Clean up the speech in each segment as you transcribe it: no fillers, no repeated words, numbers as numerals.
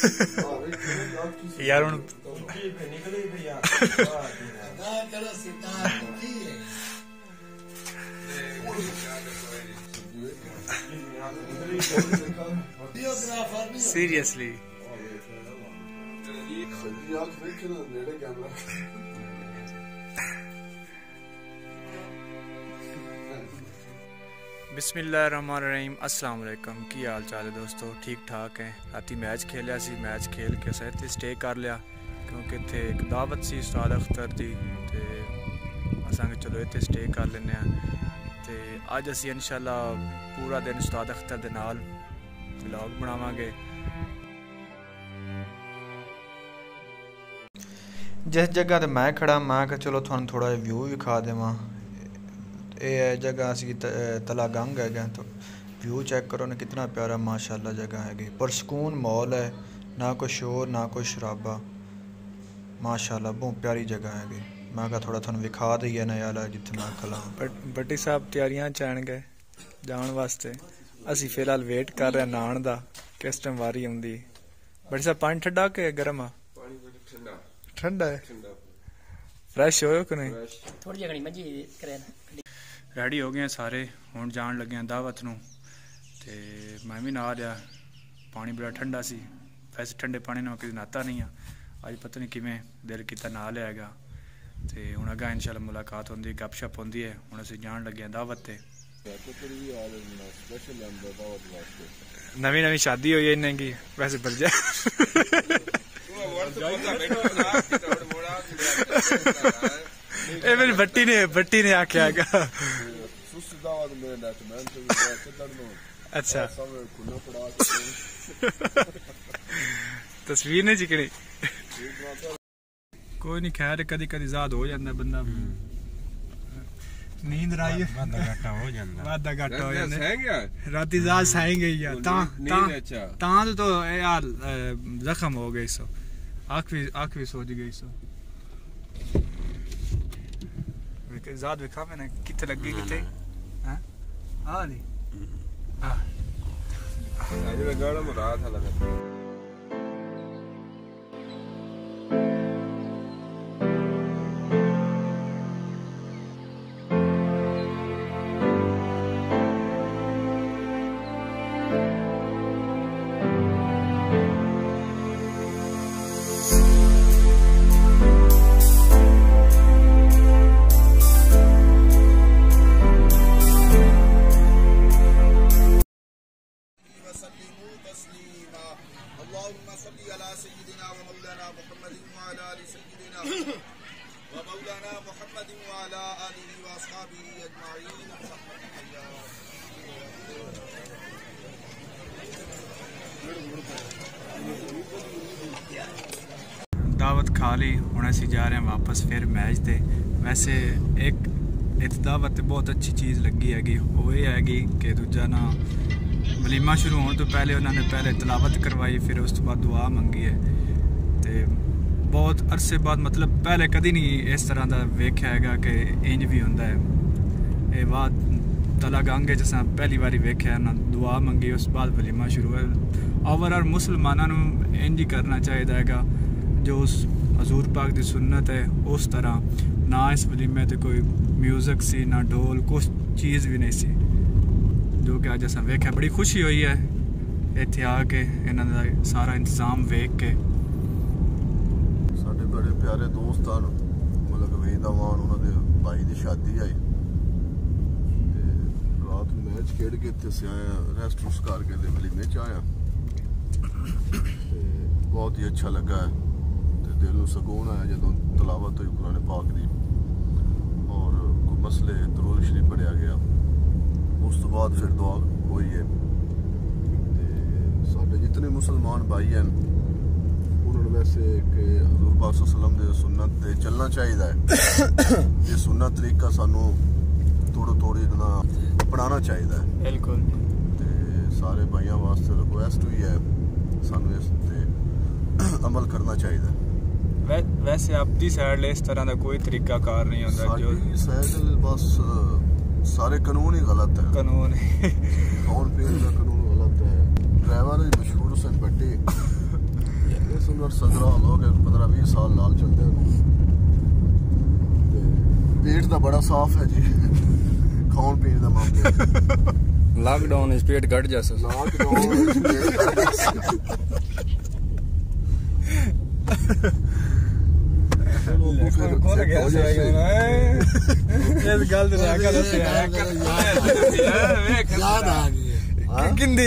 यार हुण सीरियसली बिस्मिल्लाहिर्रहमानिर्रहीम अस्सलाम वालेकुम। की हाल चाल है दोस्तों? ठीक ठाक है। राती मैच खेलिया सी, मैच खेल के असें इत्थे स्टे कर लिया क्योंकि इत्थे एक दावत सी उस्ताद अख्तर दी ते असां चलो इत्थे स्टे कर लैने ते अज असीं इंशाअल्लाह पूरा दिन उस्ताद अख्तर दे नाल व्लॉग बनावांगे। जिस जगह ते मैं खड़ा मैं कि चलो थोड़ा थोड़ा व्यू विखा देवां। ये जगह असी तला गंग है तो व्यू चेक करो ना, कितना प्यारा माशाल्लाह जगह हैगी। पुरसकून माहौल है, ना कोई शोर ना कोई शराबा, माशाल्लाह बहुत प्यारी जगह हैगी। मैं कहा थोड़ा थोड़ा विखा दईए ना यार जिथे मैं खला। बट्टी साहब तैयारियां चैन गए जान वास्ते, असी फिलहाल वेट कर रहे नहान दा किस टाइम वारी आउंदी। बट्टी साहब पानी ठंडा के गर्म? ठंडा है। फ्रेश हो कि नहीं? थोड़ी जगह मजी करे ना। रेडी हो गए सारे, हुण जान लगे दावत नूं ते मैं भी नहा लिया। पानी बड़ा ठंडा सी, वैसे ठंडे पानी नाल कदी नहाता नहीं अज पता नहीं किवें दिल कीता नहा लिया हैगा। ते हुण अग्गे इंशाअल्लाह मुलाकात होंदी, गपशप होंदी है। हुण असीं जान लगे दावत ते। नवीं नवीं शादी होई है इन्हां दी, वैसे बल जा ए मेरी बट्टी ने आख्या हैगा। अच्छा तस्वीर नहीं चिकनी कोई नहीं, खैर कदी कदी ज़ाद हो जाता बंदा। नींद आई वादा घाटा हो जाता राती ज़ाद सहेंगे यार तां तो यार जख्म हो गई सो आँख भी सोच गई सो। ज़ाद विखा मैंने कितने लगी कितने हाँ हाँ नहीं हाँ आज मैं गाड़ा में रहा था लगा। दावत खा ली, हुण असीं जा रहे हैं वापस फिर मैच ते। वैसे एक दावत बहुत अच्छी चीज़ लगी हैगी, वो ये हैगी कि दूजा ना वलीमा शुरू होने तो पहले उन्होंने पहले तलावत करवाई, फिर उस तो बाद दुआ मंगी है। तो बहुत अरसे बाद मतलब पहले कभी नहीं इस तरह का वेख्या हैगा कि इंज भी होंदा है। ये बात तला गंग है जिस पहली बारी वेख्या ना, दुआ मंगी उस बाद वलीमा शुरू है। ओवरऑल मुसलमानों को इंज ही करना चाहिए हैगा जो उस हजूर पाक की सुन्नत है उस तरह। ना इस वलीमे ते कोई म्यूजिक सी ना ढोल, कुछ चीज़ भी नहीं सी जो कि अज असां वेख्या। बड़ी खुशी हुई है इत्थे आके इन्हां दा सारा इंतजाम वेख के। साडे बड़े प्यारे दोस्त हैं मतलब वेदावान, उन्होंने भाई की शादी आई रात मैच खेड के इत्थे से आया, रेस्ट रूस्ट करके वलीमे च आया। बहुत ही अच्छा लगा है, दिल को सुकून आया जो तलावत हुई कुरान पाक की और कोई मसले दरूद शरीफ पढ़िया गया। उस तो बाद फिर दुआ हुई है। साढ़े जितने मुसलमान भाई हैं उन्होंने वैसे कि हजूर पाक सल्लल्लाहु अलैहि वसल्लम सुन्नत ते चलना चाहिए है। ये सुन्नत तरीका सानू थोड़ी अपनाना चाहिए है। बिल्कुल सारे भाइयों वास्ते रिक्वेस्ट हुई है सानू इस ते अमल करना चाहिए। वैसे आपकी साइड इस तरह का कोई तरीका कार नहीं होता जो साइड बस सारे कानून ही गलत है। कानून खान पीन का कानून गलत है। ड्राइवर मशहूर हुसैन भट्टी सुनर सदरा हो गए 15-20 साल नाल चलते हैं। पेट तो बड़ा साफ है जी, खान पीने का मामले लॉकडाउन इस पेट घट जैसा किंदी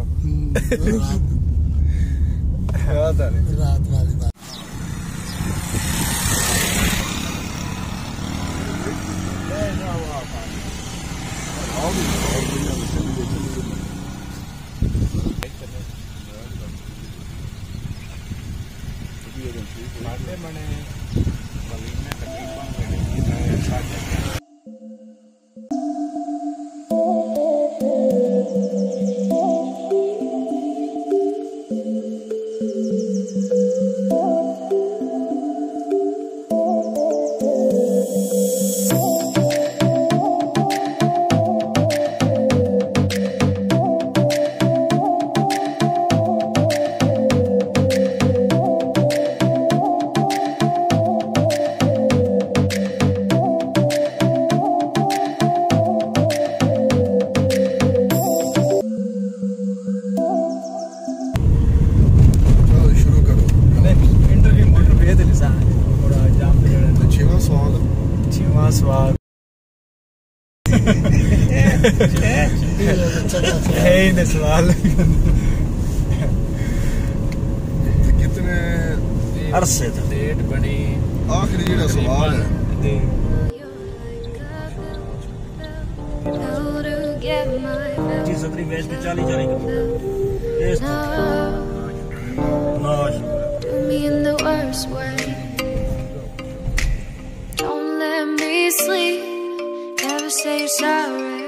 स्वाद सवाल कितने अरसे डेट बनी आखिरी जेड़ा सवाल है जी सदरी मैच पे 40 इस sleep, never say you're sorry.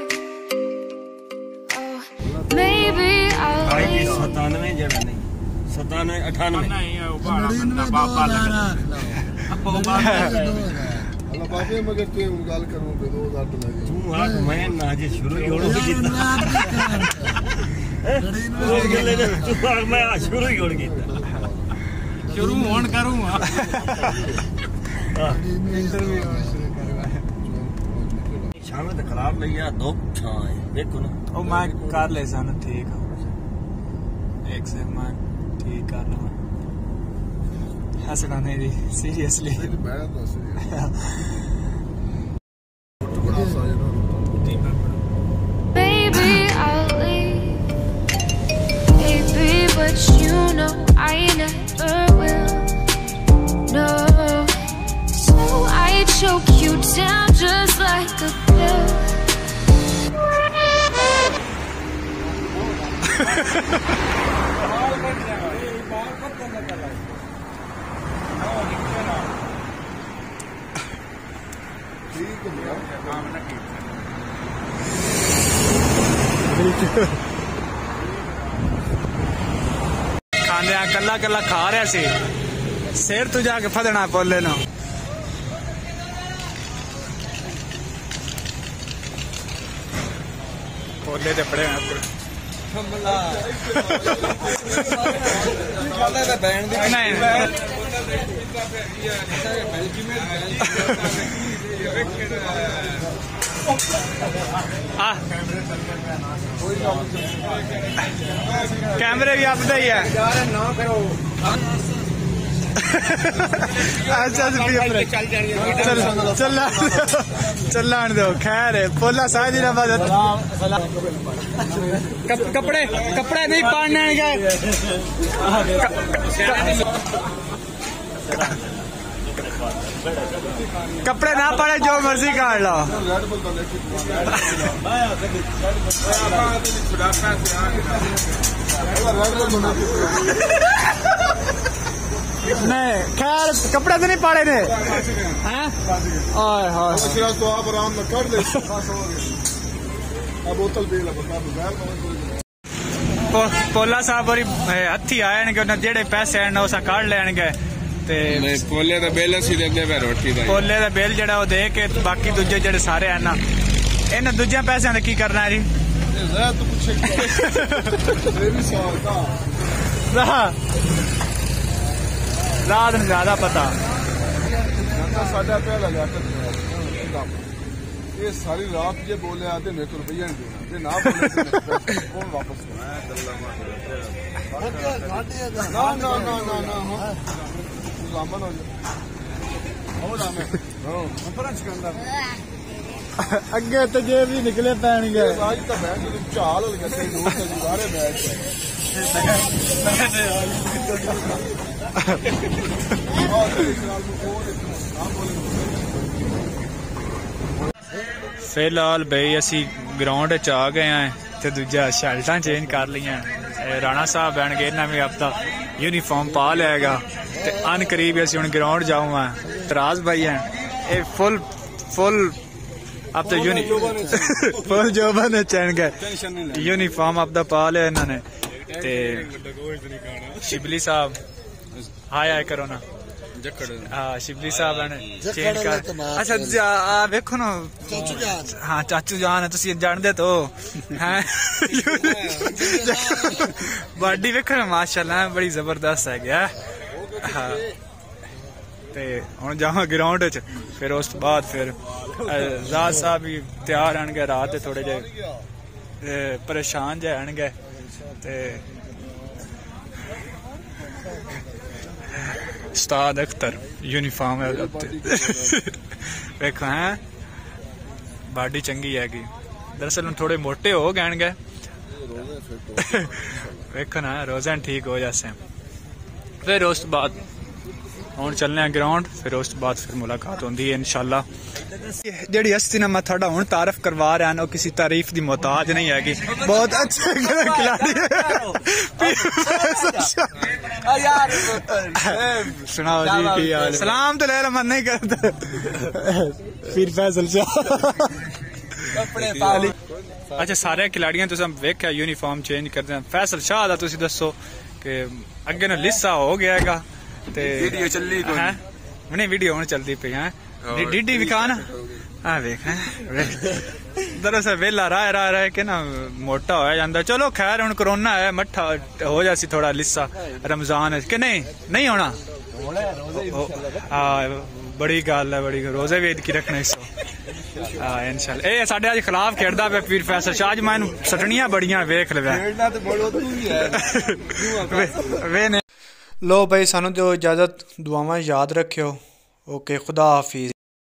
Oh, maybe I'll leave. 97 जड़ा नहीं 97 98 नहीं है वो बाबा लगा अल्लाह बाबे मगर तू गल करूं पे 2000 लगे तू आज मैं ना जे शुरू ही होड़ कीता तू आज मैं शुरू ही होड़ कीता शुरू होण करूं इंटरव्यू शाम तो खराब नहीं है दो छाए देखो ना ओ मैं कर ले सन ठीक है एक से मैं ठीक कर लूं हंसना नहीं seriously Baby, I'll leave. Baby, but you know I never will. No, so I choke you down just like a pill. खाने कला कला खा रहा सी सिर तू जाके फदना पोले ना पोले ते पड़े हैं कैमरे भी आपका ही है चल दो खैर है पोला साजी कपड़े कपड़े नहीं पाड़ने गए कपड़े ना पड़े जो मर्जी काट लो नहीं खैर कपड़े तो नहीं पाड़े ने तो आप आराम में कर ले बोतल पी लो पोला साहब और हथी आए जेड़े पैसे हैं उस काट लेंगे पोले का बिल असी देंदे पे रोटी दा पोले का बिल जेड़ा वो दे के बाकी दूजे जेड़े सारे हैं ना इन दूजे पैसे का की करना है जी आजाद ने ज्यादा पता। साढ़ा पहला लियाकत ये सारी रात ये बोले आते मेरे को रुपया नहीं देना, ये ना बोले कौन वापस ना ना ना ना ना जामन हो जाए अगे तो जे भी निकले पैणगे आज तो मैं चाल हो गया दोस्त सारे मैच फिलहाल भाई असी ग्राउंड च आ गए हैं ते दूजा शर्टां चेंज कर लियां। राणा साहब बैणगे इन्हें भी अपना यूनीफॉर्म पा लेगा ते अन करीब असी हुण ग्राउंड जाऊँ तराज भाई हैं ये फुल अब तो फुल जोबन चैन गए यूनीफॉर्म अपना पा लिया इन्होंने ते शिबली साहब हाय हाय करो ना। हाँ शिबली साहब ने चेंज कर अच्छा वेखो ना हाँ चाचू जान है तुसी जानदे तो हैं बॉडी वेखो ना माशाल्लाह बड़ी जबरदस्त है गया। हाँ ते हुण जावां ग्राउंड च फिर उस बाद फिर आजाद साहब भी तैयार आनगे रात दे थोड़े जे परेशान जे आनगे ते उस्ताद अख्तर यूनिफॉर्म है देखो हैं बॉडी चंगी हैगी दरअसल थोड़े मोटे हो गए देखो ना रोजान ठीक हो जासे। फिर उस बाद हुण चलने ग्राउंड फिर उस बाद फिर मुलाकात होंदी है इंशाल्लाह। जेड़ी हस्ती ना मैं थोड़ा हुण तारीफ करवा रहा हूं किसी तारीफ दी मोहताज नहीं हैगी बहुत अच्छे खिलाड़ी सुनाओ जी की हाल सलाम तो ले मन नहीं करता फिर फैसल शाह अच्छा सारे खिलाड़ियां तुम वेख्या यूनीफॉर्म चेंज करते हैं फैसल शाह दा तुसी दसो कि अगे ना लिस्सा हो गया है वीडियो चली नहीं वीडियो हुण चलती पई है डीडी विखा ना हाँ वेख दरअसल वेला रह के ना मोटा होया जांदा। चलो खैर हुण कोरोना है मट्ठा हो जासी थोड़ा लिस्सा रमजान है कि नहीं होना हाँ बड़ी गल है बड़ी रोजे वेद की रखना इस हाँ इंशाल्लाह ए साडे अज खिलाफ खेडदा पे पीर फैसल शाह ज मैनू सटनियां बड़ियां वेख लवे लो भाई सानू तो इजाजत दुआवां याद रखियो ओके खुदा हाफिज।